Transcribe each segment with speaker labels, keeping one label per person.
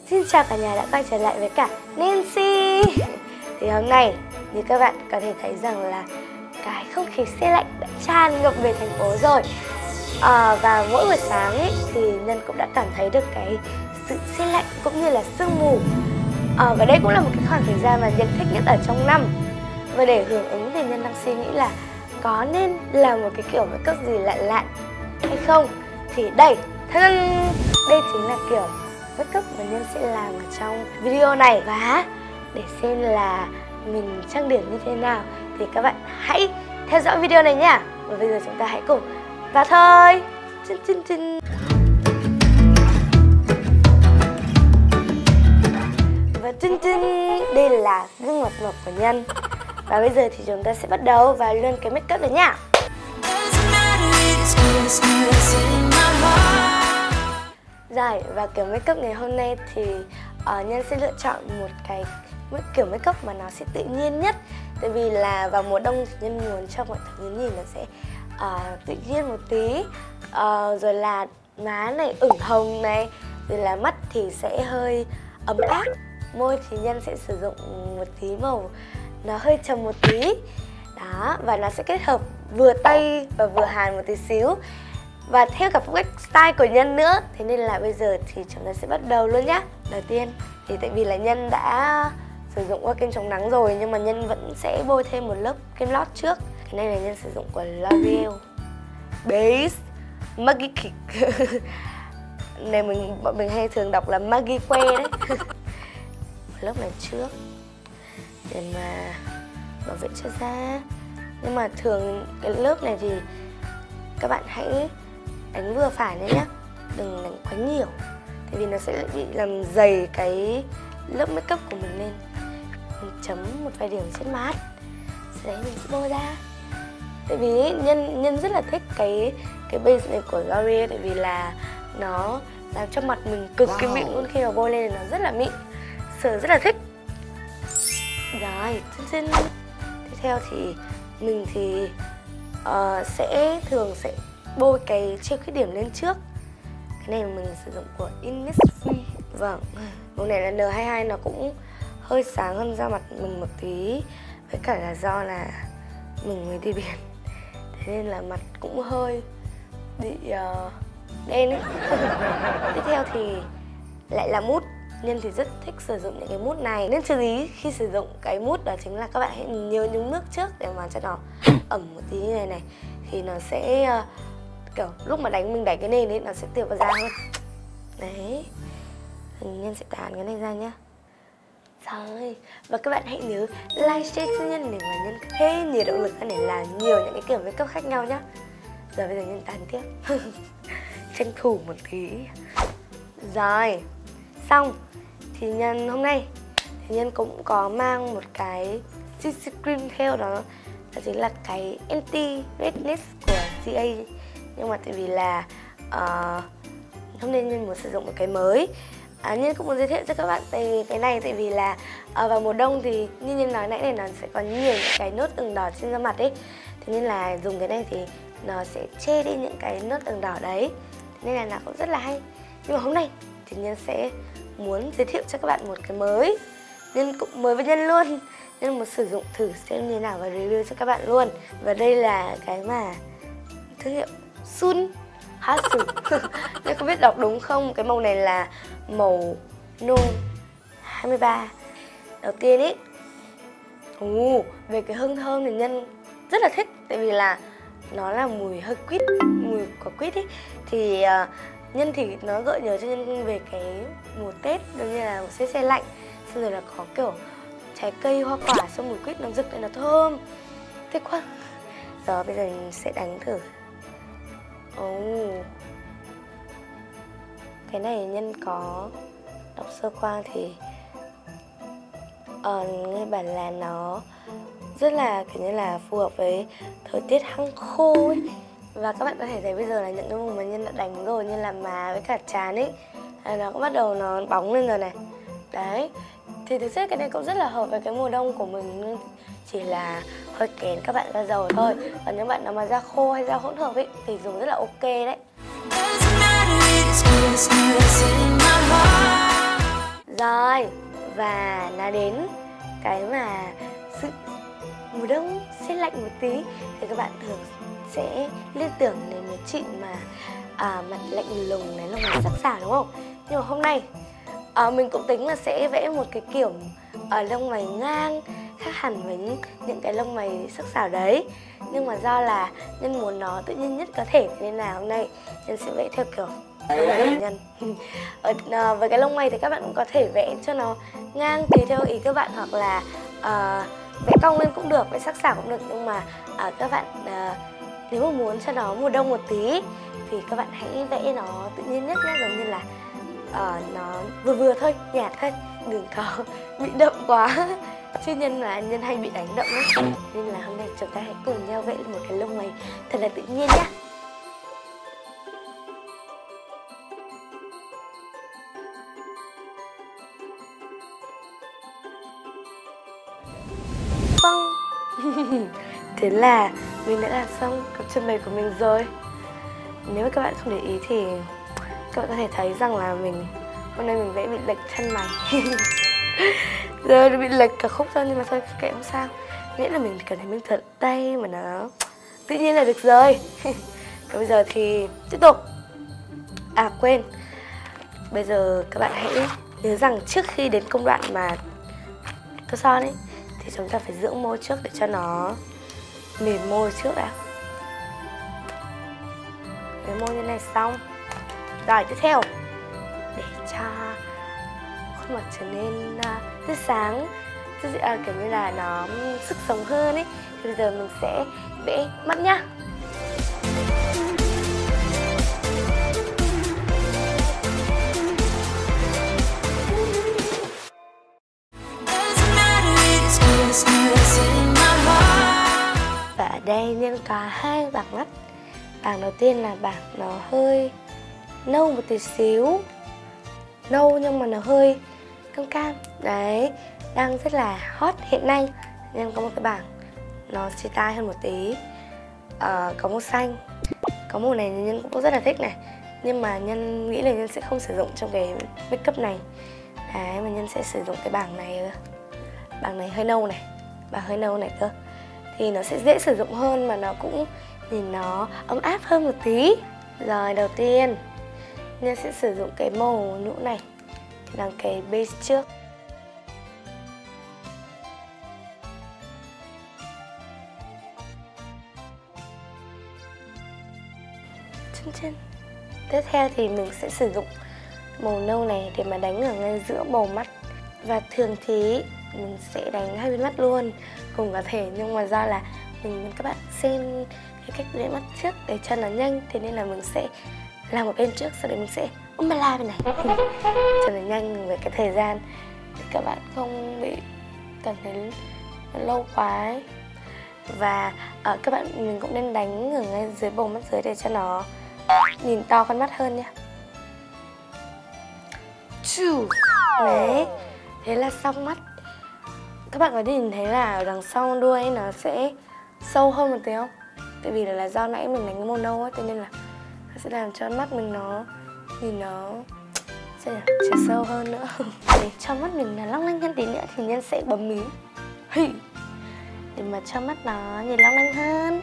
Speaker 1: Xin chào cả nhà đã quay trở lại với cả Nancy. Thì hôm nay như các bạn có thể thấy rằng là cái không khí se lạnh đã tràn ngập về thành phố rồi. Và mỗi buổi sáng ấy, thì Nhân cũng đã cảm thấy được cái sự se lạnh cũng như là sương mù. Và đây cũng là một cái khoảng thời gian mà Nhân thích nhất ở trong năm. Và để hưởng ứng thì Nhân đang suy nghĩ là có nên làm một cái kiểu make up gì lạ lạ hay không. Thì đây chính là kiểu make up mà Nhân sẽ làm ở trong video này. Và để xem là mình trang điểm như thế nào thì các bạn hãy theo dõi video này nhá. Và bây giờ chúng ta hãy cùng vào thôi. Và đây là gương mặt mộc của Nhân. Và bây giờ thì chúng ta sẽ bắt đầu vào luôn cái make up đấy nhá. Rồi, và kiểu make up ngày hôm nay thì Nhân sẽ lựa chọn một cái kiểu make up mà nó sẽ tự nhiên nhất. Tại vì là vào mùa đông thì Nhân muốn cho mọi thứ nhìn nó sẽ tự nhiên một tí. Rồi là má này ửng hồng này, rồi là mắt thì sẽ hơi ấm áp. Môi thì Nhân sẽ sử dụng một tí màu nó hơi trầm một tí. Đó, và nó sẽ kết hợp vừa Tây và vừa Hàn một tí xíu. Và theo cả phong cách style của Nhân nữa. Thế nên là bây giờ thì chúng ta sẽ bắt đầu luôn nhá. Đầu tiên thì tại vì là Nhân đã sử dụng qua kem chống nắng rồi, nhưng mà Nhân vẫn sẽ bôi thêm một lớp kem lót trước. Cái này là Nhân sử dụng của L'Oreal Base Maggie Kick. Này bọn mình hay thường đọc là Maggie Que đấy. Một lớp này trước để mà bảo vệ cho da. Nhưng mà thường cái lớp này thì các bạn hãy đánh vừa phải nữa nhé, đừng đánh quá nhiều. Tại vì nó sẽ bị làm dày cái lớp make up của mình lên. Mình chấm một vài điểm trên má, sau đấy mình sẽ bôi ra. Tại vì Nhân rất là thích cái base này của L'Oreal. Tại vì là nó làm cho mặt mình cực kỳ mịn luôn. Khi mà bôi lên thì nó rất là mịn, Sở rất là thích. Rồi, tiếp theo thì mình thì thường sẽ bôi cái che khuyết điểm lên trước. Cái này mình sử dụng của Innisfree. Vâng, màu này là N22, nó cũng hơi sáng hơn da mặt mình một tí. Với cả là do là mình mới đi biển, thế nên là mặt cũng hơi bị đen ấy. Tiếp theo thì lại là mousse. Nhân thì rất thích sử dụng những cái mousse này. Nên chú ý khi sử dụng cái mousse đó chính là các bạn hãy nhớ nhúng nước trước để mà cho nó ẩm một tí như này. Thì nó sẽ kiểu lúc mà mình đánh cái nền ấy nó sẽ tiệp vào da hơn. Đấy, Nhân sẽ tán cái này ra nhá. Rồi, và các bạn hãy nhớ like, share cho Nhân để mà Nhân có thêm nhiều động lực để làm nhiều những cái kiểu make up khác nhau nhá. Giờ bây giờ Nhân tán tiếp. Tranh thủ một tí. Rồi, xong thì hôm nay thì Nhân cũng có mang một cái CC cream theo, đó chính là cái anti redness của GA. Nhưng mà tại vì là hôm nay Nhân muốn sử dụng một cái mới. Nhân cũng muốn giới thiệu cho các bạn cái này. Tại vì là vào mùa đông thì như Nhân nói nãy này, nó sẽ có nhiều những cái nốt ửng đỏ trên da mặt ấy. Thế nên là dùng cái này thì nó sẽ che đi những cái nốt ửng đỏ đấy. Thế nên là nó cũng rất là hay. Nhưng mà hôm nay thì Nhân sẽ muốn giới thiệu cho các bạn một cái mới. Nhân cũng mới với Nhân luôn. Nhân muốn sử dụng thử xem như thế nào và review cho các bạn luôn. Và đây là cái mà thương hiệu Sun Hasu. Nhân không biết đọc đúng không. Cái màu này là màu No 23. Đầu tiên ý, về cái hương thơm thì Nhân rất là thích. Tại vì là nó là mùi hơi quýt, mùi quả quýt ý. Thì Nhân thì nó gợi nhớ cho Nhân về cái mùa Tết, giống như là một xe lạnh. Xong rồi là có kiểu trái cây, hoa quả, xong mùi quýt nó rực lên, nó thơm. Thích quá. Rồi bây giờ mình sẽ đánh thử. Cái này Nhân có đọc sơ qua thì nghe bảo là nó rất là kiểu như là phù hợp với thời tiết hăng khô ấy. Và các bạn có thể thấy bây giờ là những cái vùng mà Nhân đã đánh rồi, như là má với cả trán ấy, nó cũng bắt đầu nó bóng lên rồi này. Đấy, thì thực chất cái này cũng rất là hợp với cái mùa đông của mình. Chỉ là hơi kén các bạn da dầu thôi. Còn những bạn nào mà da khô hay da hỗn hợp ấy thì dùng rất là ok đấy. Và nói đến cái mà sự mùa đông se lạnh một tí thì các bạn thường sẽ liên tưởng đến một chị mà mặt lạnh lùng này, lông mày sắc sảo đúng không? Nhưng mà hôm nay mình cũng tính là sẽ vẽ một cái kiểu lông mày ngang khác hẳn với những cái lông mày sắc sảo đấy. Nhưng mà do là Nhân muốn nó tự nhiên nhất có thể nên là hôm nay Nhân sẽ vẽ theo kiểu lông mày của Nhân. Với cái lông mày thì các bạn cũng có thể vẽ cho nó ngang tùy theo ý các bạn, hoặc là vẽ cong lên cũng được, vẽ sắc sảo cũng được. Nhưng mà các bạn nếu mà muốn cho nó mùa đông một tí thì các bạn hãy vẽ nó tự nhiên nhất nhé, giống như là nó vừa vừa thôi, nhạt thôi, đừng có bị đậm quá. Chứ Nhân hay bị đánh đậm lắm. Nên là hôm nay chúng ta hãy cùng nhau vẽ một cái lông mày thật là tự nhiên nhá. Xong. Thế là mình đã làm xong cặp chân mày của mình rồi. Nếu mà các bạn không để ý thì các bạn có thể thấy rằng là hôm nay mình vẽ bị lệch chân mày. Giờ bị lệch cả khúc thôi, nhưng mà thôi kệ không sao. Miễn là mình cảm thấy mình thuận tay mà nó tự nhiên là được rồi. Còn bây giờ thì tiếp tục. Quên. Bây giờ các bạn hãy nhớ rằng trước khi đến công đoạn mà tô son ấy thì chúng ta phải dưỡng môi trước để cho nó mềm môi trước đã. Mềm môi như này xong. Rồi tiếp theo, để cho khuôn mặt trở nên tươi sáng, kiểu như là nó sức sống hơn ấy, thì bây giờ mình sẽ vẽ mắt nhá. Và ở đây Nhân có hai bảng mắt. Bảng đầu tiên là bảng nó hơi nâu một tí xíu, nâu nhưng mà nó hơi cam cam. Đấy, đang rất là hot hiện nay. Nhân có một cái bảng nó style hơn một tí, có màu xanh. Có màu này Nhân cũng rất là thích này, nhưng mà Nhân nghĩ là Nhân sẽ không sử dụng trong cái make up này. Đấy, mà Nhân sẽ sử dụng cái bảng này. Bảng này hơi nâu này, bảng hơi nâu này cơ, thì nó sẽ dễ sử dụng hơn, mà nó cũng nhìn nó ấm áp hơn một tí. Rồi đầu tiên Nhân sẽ sử dụng cái màu nhũ này làm cái base trước. Chân. Tiếp theo thì mình sẽ sử dụng màu nâu này để mà đánh ở ngay giữa bầu mắt. Và thường thì mình sẽ đánh hai bên mắt luôn cùng có thể, nhưng mà do là mình muốn các bạn xem cái cách vẽ mắt trước để cho nó nhanh, thế nên là mình sẽ làm một bên trước, sau đấy mình sẽ umbrella bên này cho nó nhanh về cái thời gian, để các bạn không bị cảm thấy nó lâu quá ấy. Và các bạn mình cũng nên đánh ở ngay dưới bầu mắt dưới để cho nó nhìn to con mắt hơn nha. Đấy, thế là xong mắt. Các bạn có nhìn thấy là ở đằng sau đuôi ấy, nó sẽ sâu hơn một tí không? Tại vì là do nãy mình đánh màu nâu ấy, cho nên là nó sẽ làm cho mắt mình nó nhìn nó sẽ sâu hơn nữa. Để cho mắt mình là long lanh hơn tí nữa thì Nhân sẽ bấm mí để mà cho mắt nó nhìn long lanh hơn.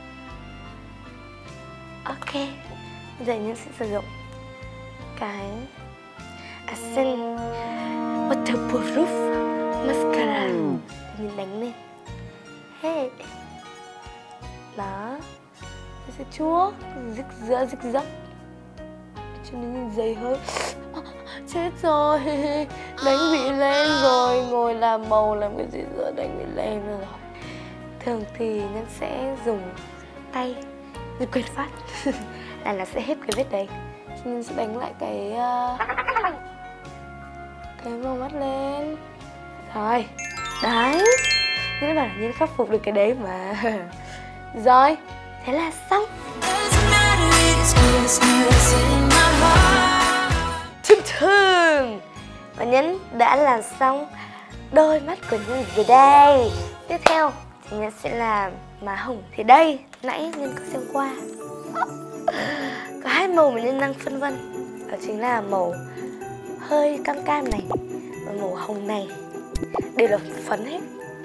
Speaker 1: Ok, bây giờ Nhân sẽ sử dụng cái Accent Waterproof Mascara để mình đánh lên. Hey. Đó, nó sẽ chúa rực rỡ cho nó nhìn dày hơn. Chết rồi, đánh bị lên rồi, ngồi làm màu làm cái gì rồi, đánh bị lên rồi. Thường thì Nhân sẽ dùng tay, nhưng quên phát là nó sẽ hết cái vết đấy. Cho nên sẽ đánh lại cái màu mắt lên. Rồi, đấy, Nhân bảo là Nhân khắc phục được cái đấy mà. Rồi, thế là xong. Thường và Nhân đã làm xong đôi mắt của Nhân rồi đây. Tiếp theo thì Nhân sẽ làm má hồng. Thì đây, nãy Nhân có xem qua, có hai màu mà Nhân đang phân vân, đó chính là màu hơi cam cam này và màu hồng này đều là phấn hết.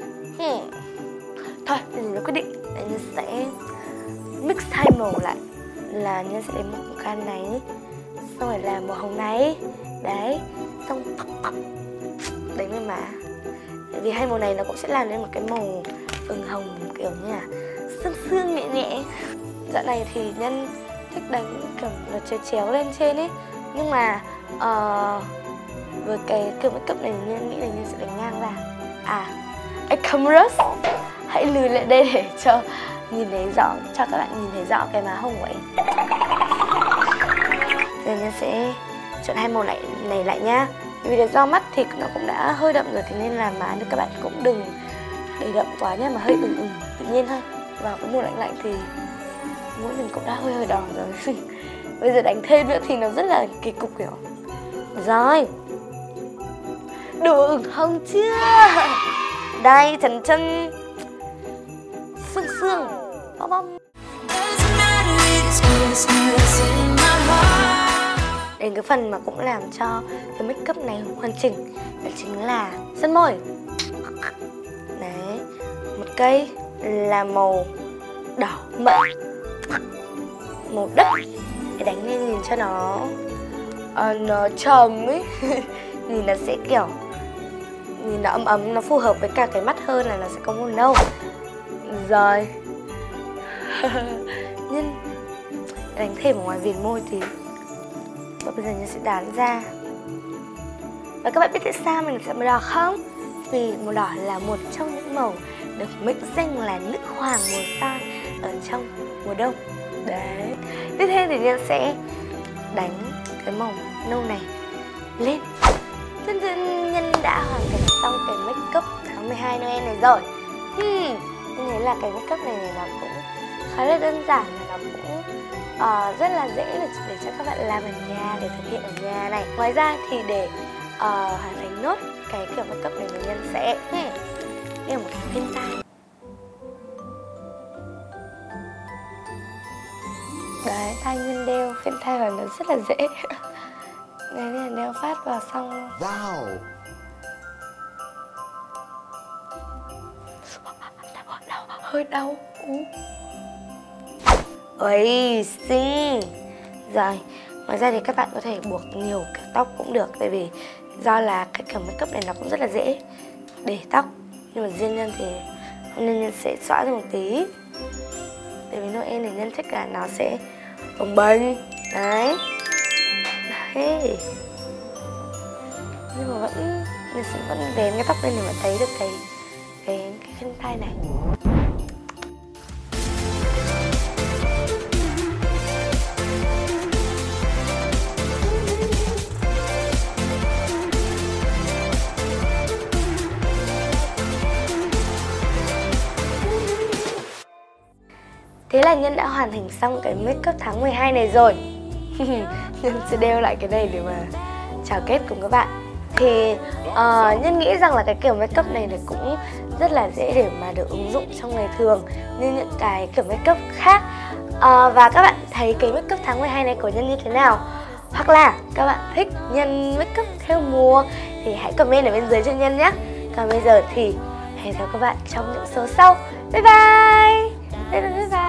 Speaker 1: Thôi, bây giờ Nhân quyết định là Nhân sẽ mix hai màu lại. Là Nhân sẽ lấy một can này, xong rồi làm màu hồng này. Đấy, xong đánh lên má. Tại vì hai màu này nó cũng sẽ làm nên một cái màu ửng hồng kiểu như là sương sương nhẹ nhẹ. Dạo này thì Nhân thích đánh kiểu nó chéo chéo lên trên ấy. Nhưng mà với cái kiểu make up này Nhân nghĩ là Nhân sẽ đánh ngang ra. Cameras, hãy lùi lại đây để cho nhìn thấy rõ, cho các bạn nhìn thấy rõ cái má hồng của em. Giờ Nhân sẽ chọn hai màu này lại nhá. Vì là do mắt thì nó cũng đã hơi đậm rồi, thế nên là má các bạn cũng đừng để đậm quá nhá, mà hơi ửng tự nhiên thôi. Vào cái mùa lạnh lạnh thì mũi mình cũng đã hơi đỏ rồi. Bây giờ đánh thêm nữa thì nó rất là kỳ cục kiểu. Rồi, đủ ửng hồng chưa? Đây, chân chân sương sương bong bong. Đến cái phần mà cũng làm cho cái make up này hoàn chỉnh, đó chính là sơn môi. Đấy, một cây là màu đỏ mận, màu đất để đánh lên nhìn cho nó trầm ấy. Nhìn nó sẽ kiểu nhìn nó ấm ấm, nó phù hợp với cả cái mắt hơn là nó sẽ có màu nâu. Rồi Nhân đánh thêm ở ngoài viền môi thì và bây giờ Nhân sẽ dán ra. Và các bạn biết tại sao mình chọn màu đỏ không? Vì màu đỏ là một trong những màu được mệnh danh là nữ hoàng màu son ở trong mùa đông. Đấy. Tiếp theo thì Nhân sẽ đánh cái màu nâu này lên. Nhân đã hoàn thành xong cái make up tháng 12 Noel này rồi. Nhân thấy là cái make up này nó cũng khá là đơn giản và nó cũng rất là dễ để cho các bạn làm ở nhà, để thực hiện ở nhà này. Ngoài ra thì để hoàn thành nốt cái kiểu make up này thì Nhân sẽ đeo một cái phên tai. Đấy, tai Nhân đeo phên tai và nó rất là dễ. Đây là đeo phát vào xong luôn. Wow. Đau, hơi đau. Ôi xinh. Rồi, ngoài ra thì các bạn có thể buộc nhiều kiểu tóc cũng được. Tại vì do là cái kiểu make up này nó cũng rất là dễ để tóc. Nhưng mà riêng Nhân thì hôm nay Nhân sẽ xõa ra một tí. Tại vì Noel thì Nhân thích là nó sẽ bồng bềnh. Đấy. Đấy. Nhưng mà Nhân sẽ vẫn vén cái tóc lên để mà thấy được cái khăn tay này. Thế là Nhân đã hoàn thành xong cái make up tháng 12 này rồi. Nhân sẽ đeo lại cái này để mà chào kết cùng các bạn. Thì Nhân nghĩ rằng là cái kiểu make up này thì cũng rất là dễ để mà được ứng dụng trong ngày thường như những cái kiểu make up khác. Và các bạn thấy cái make up tháng 12 này của Nhân như thế nào? Hoặc là các bạn thích Nhân make up theo mùa thì hãy comment ở bên dưới cho Nhân nhé. Còn bây giờ thì hẹn gặp các bạn trong những số sau. Bye bye. Bye bye.